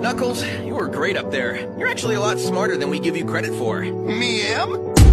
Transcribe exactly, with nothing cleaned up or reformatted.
Knuckles, you were great up there. You're actually a lot smarter than we give you credit for. Me am?